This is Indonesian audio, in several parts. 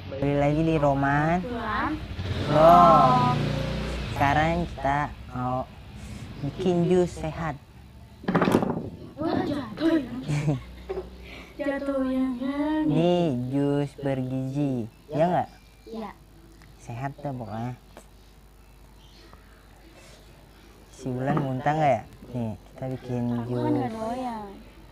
Balik lagi di Roman. Tuan. Belum. Sekarang kita mau bikin jus sehat. Wah, jatuh. Jatuh yang Ini jus bergizi, ya nggak? Iya. Sehat dah pokoknya. Si Bulan muntah nggak ya? Nih, kita bikin Aku kan jus. nggak doyan.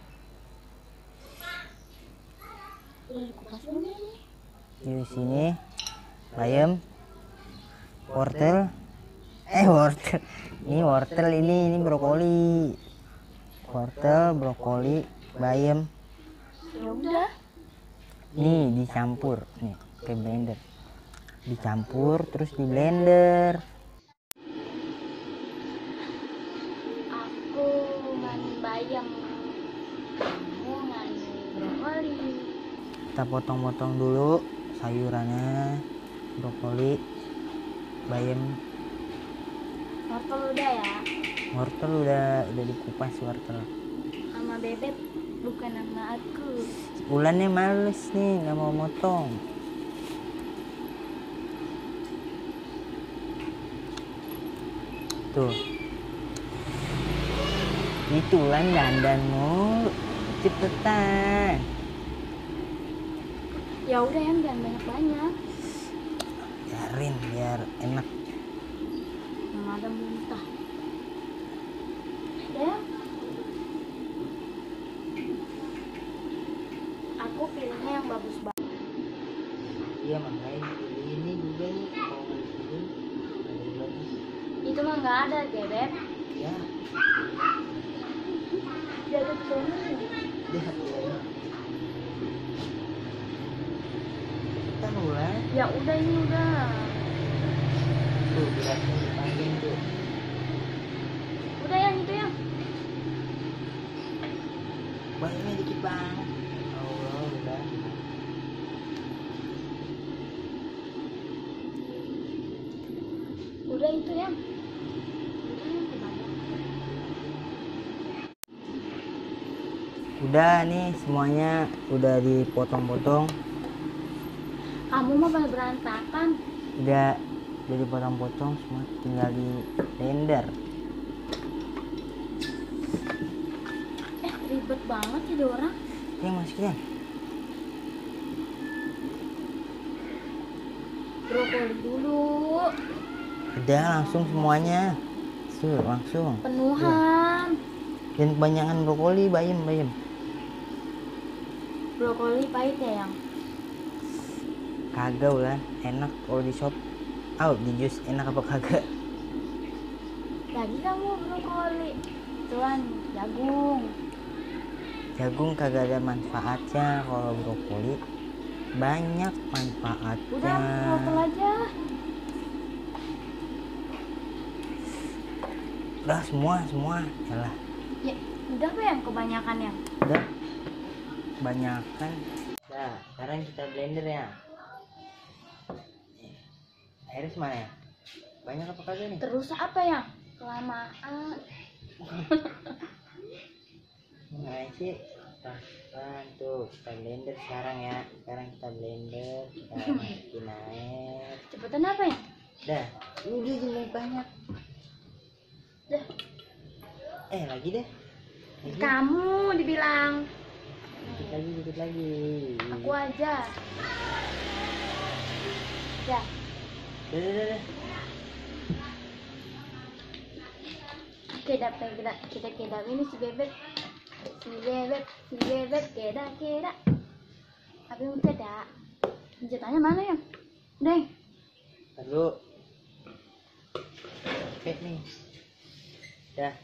Udah dikupas belum ini? Jus ini bayam, wortel. Wortel. Ini wortel, ini brokoli. Wortel, brokoli, bayam. Ya udah. Nih dicampur, nih ke blender. Dicampur terus di blender. Aku ngani bayam. Kamu ngani brokoli. Kita potong-potong dulu sayurannya, brokoli, bayam, Wortel udah ya. wortel udah dikupas wortel. Sama bebek bukan sama aku. Bulannya males nih, nggak mau motong. Tuh. Itu Ulan dandan mulu. Cepetan. Ya udah yang jangan banyak-banyak. Biarin biar enak. Yang ada muntah. Ya. Aku pilihnya yang bagus banget. Iya makanya ini juga nih kalau nggak disini ada yang bagus. Itu mah nggak ada bebek. Ya, Bebek sana. lihat ya. Kita mulai. Ya udah ini udah. Tuh gelasnya dipanggil tuh. Udah yang itu ya. Bayarnya dikit banget. Allah udah. Udah itu ya. Udah yang kebanyakan. Udah nih semuanya udah dipotong-potong. Kamu mah pada berantakan. Udah dipotong-potong semua, tinggal di blender. Ribet banget jadi orang. Ini masukin. Brokoli dulu. Udah langsung semuanya. Tuh langsung. Penuhan. Dan kebanyakan brokoli, bayam. Brokoli pahit ya yang. Kagak Ulan, enak kalau di shop. Di jus enak apa kagak? Lagi kamu brokoli. Tuan jagung. Jagung kagak ada manfaatnya, kalau brokoli banyak manfaatnya. Udah wortel aja. Udah semua. Yalah, Ya udah apa yang kebanyakan yang. udah kebanyakan. Nah, sekarang kita blender ya. Airnya mana ya? Banyak apa kagak nih? Terus apa ya? Kelamaan. Nah sih, pelan tuh kita blender sekarang ya. Sekarang kita blender, kita masukin air. Cepetan apa ya? Dah, udah jelek banyak. Dah. Lagi deh. Lagi. Kamu dibilang. Dikit lagi. Aku aja. Ya. Udah. Kita kedap ini si bebek keda. Tapi mau cedak. Cetaknya mana ya? Deng. Lalu. Oke nih. Dah.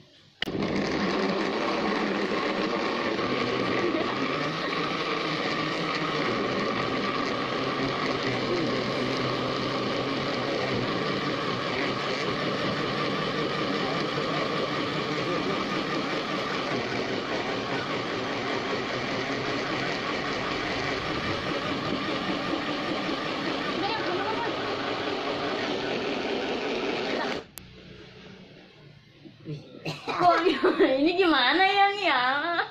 Ini gimana yang ya?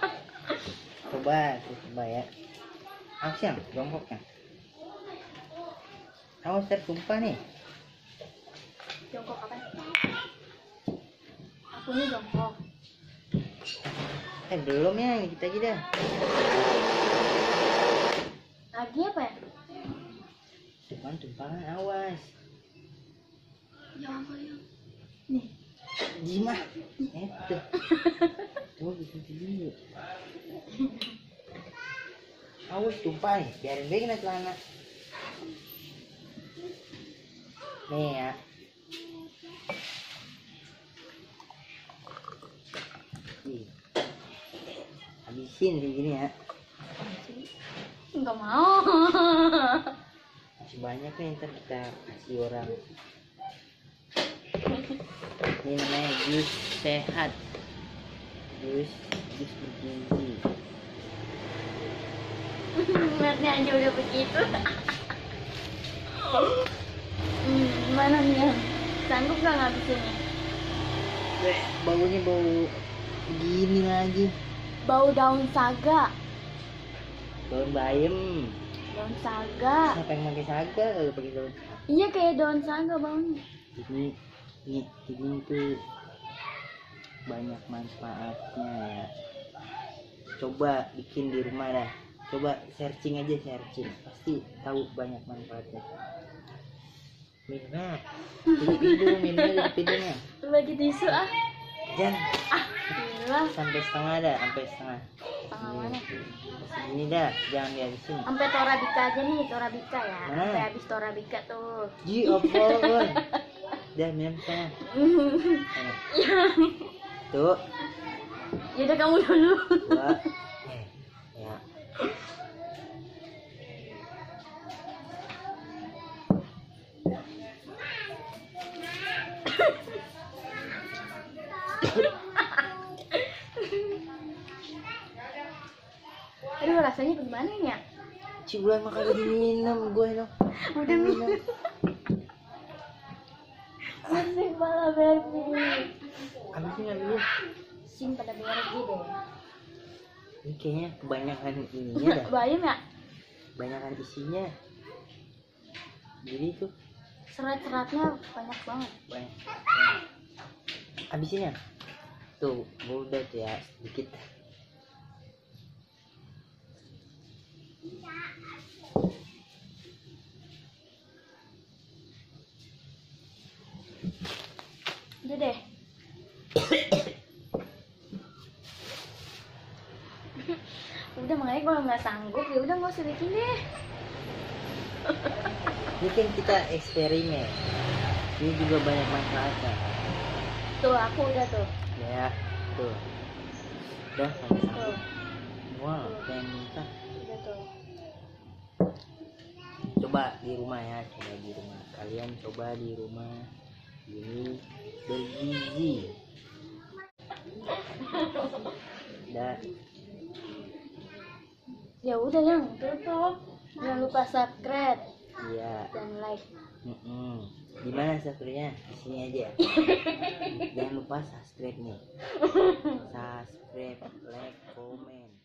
Coba ya. Action, jongkoknya. Awas tertumpah nih. Jongkok apa? Aku ini jongkok. Belum ya, kita aja dah. Lagi apa ya? Cuman tumpahan, awas. Ya apa ya? Nih. Jima. Itu. Oh, gitu dulu. Awas tumpah nih, biarin deh kena celana. Nih ya. Habisin segini ya. Enggak mau. Masih banyak nih, ntar kita kasih orang. Ini namanya jus sehat. Jus bergizi. Ngeliatnya aja udah begitu. Gimana nih ya? Sanggup gak ngabisinnya? Baunya bau gini lagi. Bau daun saga. Daun bayam. Daun saga. Siapa yang pakai saga? Kalau pakai daun. Iya kayak daun saga baunya. Ini tuh banyak manfaatnya ya. Coba bikin di rumah dah. Coba searching aja, pasti tahu banyak manfaatnya. Minum, minum dari hidungnya. Bagi tisu ah. Jangan Gila. sampai setengah dah, sampai setengah. Setengah mana? Ini dah, jangan dihabisin. Sampai torabika aja nih, torabika ya. Nah. Sampai habis torabika tuh. Ji, apaan? Dah minum sana. Tuh, Yaudah kamu dulu. dua. Ya. Aduh rasanya gimana ya? Cibulan makan diminum gue loh. Udah minum. Asik malah baby. Habisin dulu. Sing pada beres gitu. Ini kayaknya kebanyakan ininya dah. Bayam ya? Kebanyakan isinya. Jadi tuh Serat-seratnya banyak banget. banyak. Habisin ya. Tuh, gue udah tuh ya sedikit. Udah deh. Udah makanya kalau nggak sanggup ya udah nggak usah bikin deh. Ini kan kita eksperimen. Ini juga banyak manfaatnya. Tuh aku udah tuh. Ya, tuh. Udah sampai Tuh. sanggup. Wah, pengen minta. Udah tuh. Coba di rumah ya, coba di rumah. Kalian coba di rumah. Ini bergizi. Udah. Ya udah yang tutup. Jangan lupa subscribe Iya. dan like. Gimana subscribe-nya? Di sini aja. Jangan lupa subscribe nih. Subscribe, like, komen.